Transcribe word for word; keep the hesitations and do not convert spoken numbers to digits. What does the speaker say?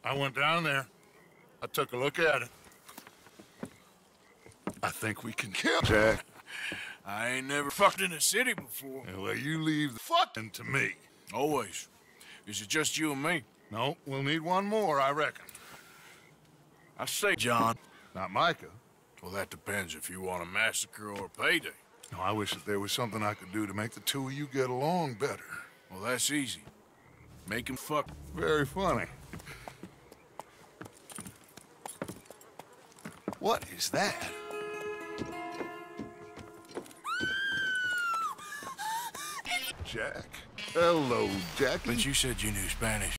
I went down there. I took a look at it. I think we can kill Jack. I ain't never fucked in a city before. Yeah, well, you leave the fucking to me. Always. Is it just you and me? No, we'll need one more, I reckon. I say, John. Not Micah. Well, that depends if you want a massacre or a payday. No, I wish that there was something I could do to make the two of you get along better. Well, that's easy. Make him fuck. Very funny. What is that? Jack. Hello, Jack. But you said you knew Spanish.